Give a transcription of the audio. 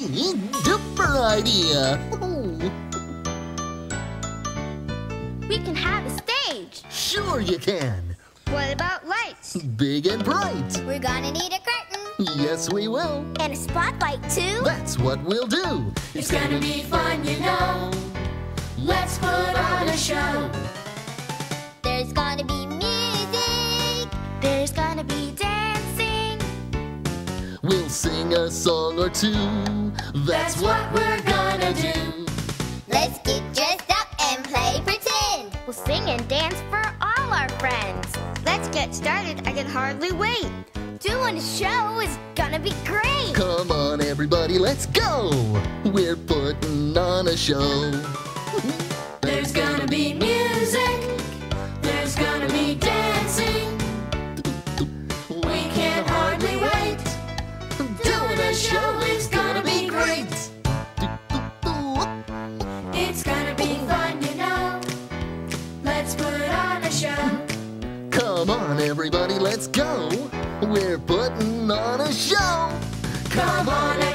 Duper idea! We can have a stage. Sure you can! What about lights? Big and bright! We're gonna need a curtain. Yes, we will! And a spotlight, too. That's what we'll do! It's gonna be fun, you know. Let's put on a show. There's gonna be music. There's gonna be dancing. We'll sing a song or two. That's what we're gonna do. Let's get dressed up and play pretend. We'll sing and dance for all our friends. Let's get started. I can hardly wait. Doing a show is gonna be great. Come on, everybody, let's go! We're putting on a show. There's gonna be music. There's gonna be dancing. We can't hardly wait. Doing a show is gonna be great. It's gonna be fun, you know. Let's put on a show. Come on, everybody, let's go! We're putting on a show! Come on,